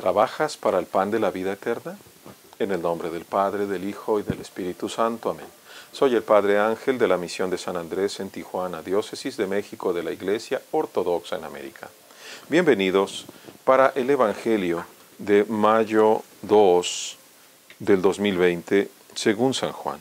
¿Trabajas para el pan de la vida eterna? En el nombre del Padre, del Hijo y del Espíritu Santo. Amén. Soy el Padre Ángel de la Misión de San Andrés en Tijuana, Diócesis de México de la Iglesia Ortodoxa en América. Bienvenidos para el Evangelio de mayo 2 del 2020, según San Juan.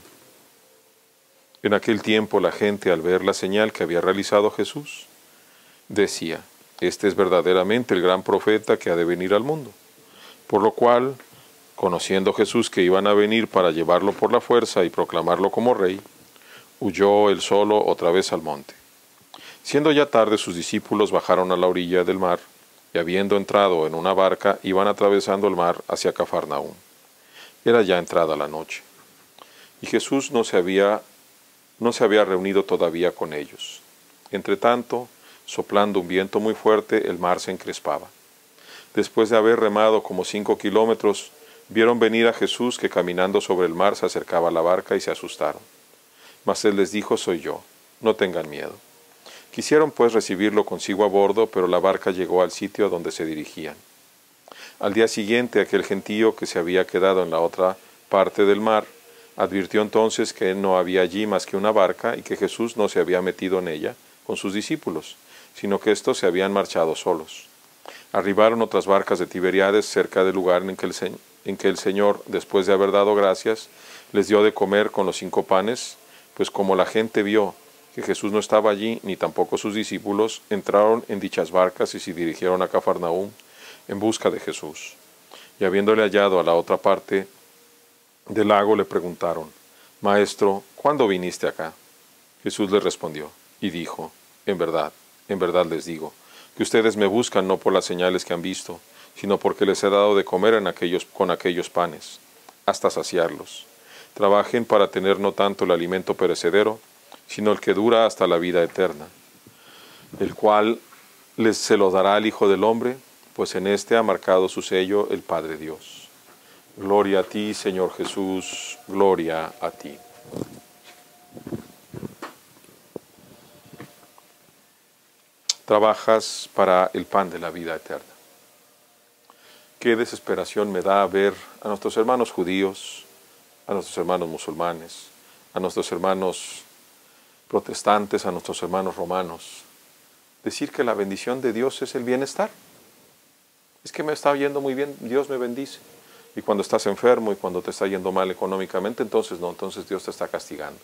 En aquel tiempo la gente, al ver la señal que había realizado Jesús, decía: este es verdaderamente el gran profeta que ha de venir al mundo. Por lo cual, conociendo Jesús que iban a venir para llevarlo por la fuerza y proclamarlo como rey, huyó él solo otra vez al monte. Siendo ya tarde, sus discípulos bajaron a la orilla del mar, y habiendo entrado en una barca, iban atravesando el mar hacia Cafarnaúm. Era ya entrada la noche, y Jesús no se había reunido todavía con ellos. Entretanto, soplando un viento muy fuerte, el mar se encrespaba. Después de haber remado como 5 kilómetros, vieron venir a Jesús que caminando sobre el mar se acercaba a la barca y se asustaron. Mas él les dijo: soy yo, no tengan miedo. Quisieron pues recibirlo consigo a bordo, pero la barca llegó al sitio a donde se dirigían. Al día siguiente, aquel gentío que se había quedado en la otra parte del mar advirtió entonces que no había allí más que una barca y que Jesús no se había metido en ella con sus discípulos, sino que éstos se habían marchado solos. Arribaron otras barcas de Tiberíades cerca del lugar en que el Señor, después de haber dado gracias, les dio de comer con los 5 panes, pues como la gente vio que Jesús no estaba allí, ni tampoco sus discípulos, entraron en dichas barcas y se dirigieron a Cafarnaúm en busca de Jesús. Y habiéndole hallado a la otra parte del lago, le preguntaron: Maestro, ¿cuándo viniste acá? Jesús les respondió y dijo: en verdad les digo, que ustedes me buscan no por las señales que han visto, sino porque les he dado de comer con aquellos panes, hasta saciarlos. Trabajen para tener no tanto el alimento perecedero, sino el que dura hasta la vida eterna, el cual se lo dará al Hijo del Hombre, pues en éste ha marcado su sello el Padre Dios. Gloria a ti, Señor Jesús, gloria a ti. Trabajas para el pan de la vida eterna. Qué desesperación me da ver a nuestros hermanos judíos, a nuestros hermanos musulmanes, a nuestros hermanos protestantes, a nuestros hermanos romanos, decir que la bendición de Dios es el bienestar. Es que me está yendo muy bien, Dios me bendice. Y cuando estás enfermo y cuando te está yendo mal económicamente, entonces no, entonces Dios te está castigando.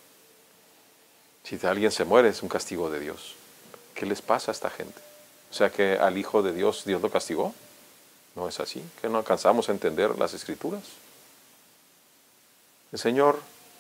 Si alguien se muere, es un castigo de Dios. ¿Qué les pasa a esta gente? O sea, que al Hijo de Dios, Dios lo castigó. No es así, que no alcanzamos a entender las Escrituras. El Señor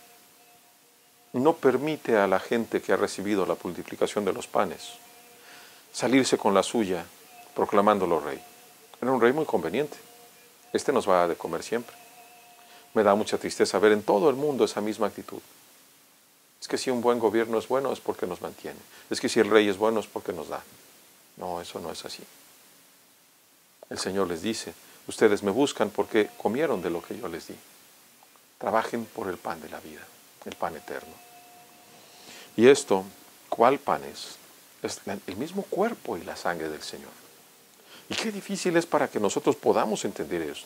no permite a la gente que ha recibido la multiplicación de los panes salirse con la suya proclamándolo rey. Era un rey muy conveniente. Este nos va a de comer siempre. Me da mucha tristeza ver en todo el mundo esa misma actitud. Es que si un buen gobierno es bueno, es porque nos mantiene. Es que si el rey es bueno, es porque nos da. No, eso no es así. El Señor les dice: ustedes me buscan porque comieron de lo que yo les di. Trabajen por el pan de la vida, el pan eterno. Y esto, ¿cuál pan es? Es el mismo cuerpo y la sangre del Señor. Y qué difícil es para que nosotros podamos entender esto.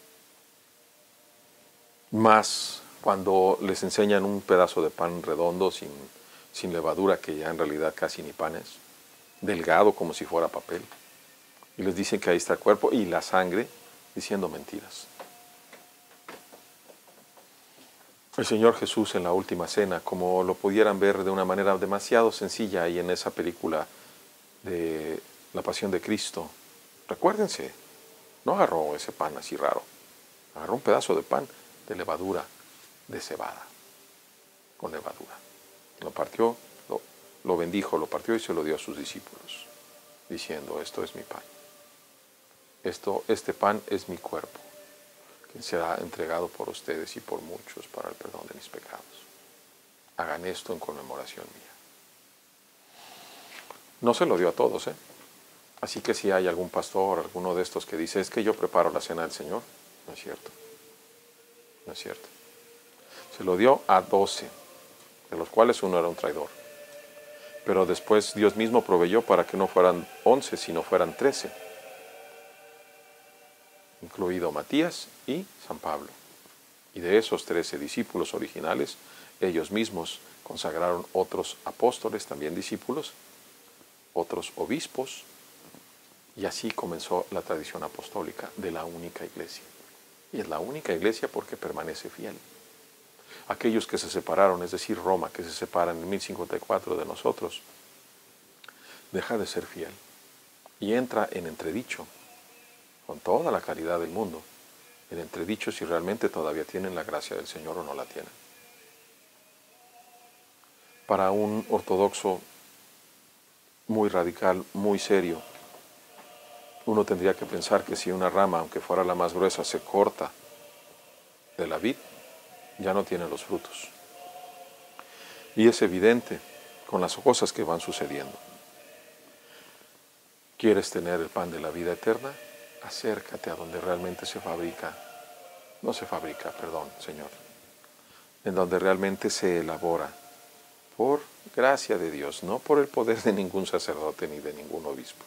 Más cuando les enseñan un pedazo de pan redondo, sin levadura, que ya en realidad casi ni pan es, delgado como si fuera papel. Y les dicen que ahí está el cuerpo y la sangre, diciendo mentiras. El Señor Jesús en la última cena, como lo pudieran ver de una manera demasiado sencilla ahí en esa película de la Pasión de Cristo, recuérdense, no agarró ese pan así raro, agarró un pedazo de pan de levadura, de cebada, con levadura. Lo partió, lo bendijo, lo partió y se lo dio a sus discípulos, diciendo: esto es mi pan. Este pan es mi cuerpo, que será entregado por ustedes y por muchos para el perdón de mis pecados. Hagan esto en conmemoración mía. No se lo dio a todos, ¿eh? Así que si hay algún pastor, alguno de estos que dice: es que yo preparo la cena del Señor, no es cierto. No es cierto. Se lo dio a 12, de los cuales uno era un traidor. Pero después Dios mismo proveyó para que no fueran 11, sino fueran 13. incluido Matías y San Pablo. Y de esos 13 discípulos originales, ellos mismos consagraron otros apóstoles, también discípulos, otros obispos, y así comenzó la tradición apostólica de la única iglesia. Y es la única iglesia porque permanece fiel. Aquellos que se separaron, es decir, Roma, que se separa en 1054 de nosotros, deja de ser fiel y entra en entredicho, con toda la caridad del mundo, en entredicho si realmente todavía tienen la gracia del Señor o no la tienen. Para un ortodoxo muy radical, muy serio, uno tendría que pensar que si una rama, aunque fuera la más gruesa, se corta de la vid, ya no tiene los frutos. Y es evidente con las cosas que van sucediendo. ¿Quieres tener el pan de la vida eterna? Acércate a donde realmente se fabrica, Señor, en donde realmente se elabora por gracia de Dios, no por el poder de ningún sacerdote ni de ningún obispo.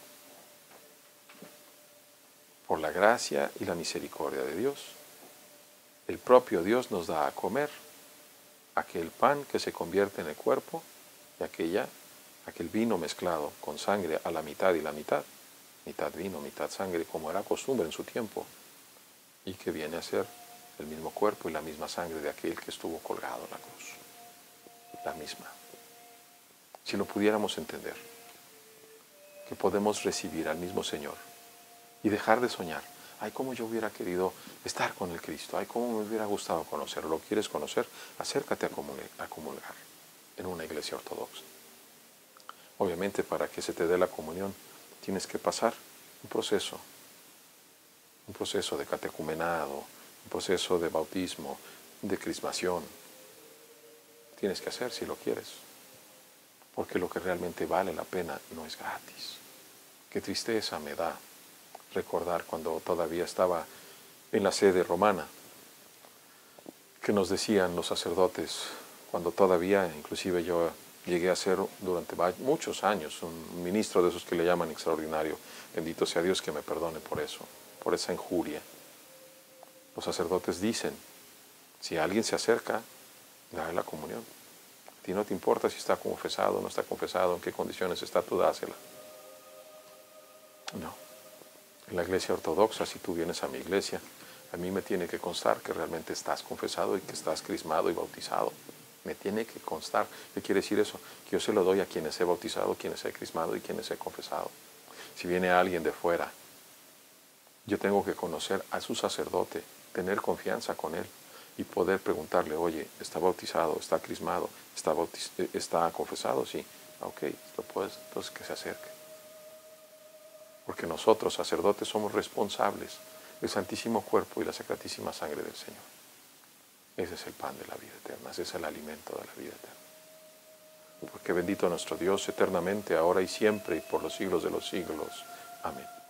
Por la gracia y la misericordia de Dios. El propio Dios nos da a comer aquel pan que se convierte en el cuerpo y aquel vino mezclado con sangre a la mitad y la mitad vino, mitad sangre, como era costumbre en su tiempo, y que viene a ser el mismo cuerpo y la misma sangre de aquel que estuvo colgado en la cruz. La misma. Si lo pudiéramos entender, que podemos recibir al mismo Señor y dejar de soñar. Ay, cómo yo hubiera querido estar con el Cristo. Ay, cómo me hubiera gustado conocerlo. ¿Lo quieres conocer? Acércate a comulgar en una iglesia ortodoxa. Obviamente, para que se te dé la comunión, tienes que pasar un proceso de catecumenado, un proceso de bautismo, de crismación. Tienes que hacer si lo quieres, porque lo que realmente vale la pena no es gratis. Qué tristeza me da recordar cuando todavía estaba en la sede romana, que nos decían los sacerdotes, cuando todavía, inclusive yo llegué a ser durante muchos años un ministro de esos que le llaman extraordinario, bendito sea Dios que me perdone por eso, por esa injuria. Los sacerdotes dicen, si alguien se acerca, dale la comunión. A ti no te importa si está confesado o no está confesado, en qué condiciones está, tú dásela. No. En la iglesia ortodoxa, si tú vienes a mi iglesia, a mí me tiene que constar que realmente estás confesado y que estás crismado y bautizado. Me tiene que constar. ¿Qué quiere decir eso? Que yo se lo doy a quienes he bautizado, quienes he crismado y quienes he confesado. Si viene alguien de fuera, yo tengo que conocer a su sacerdote, tener confianza con él y poder preguntarle, oye, ¿está bautizado? ¿Está crismado? ¿Está confesado? Sí. Ok, entonces que se acerque. Porque nosotros, sacerdotes, somos responsables del Santísimo Cuerpo y la Sacratísima Sangre del Señor. Ese es el pan de la vida eterna, ese es el alimento de la vida eterna. Porque bendito nuestro Dios eternamente, ahora y siempre, y por los siglos de los siglos. Amén.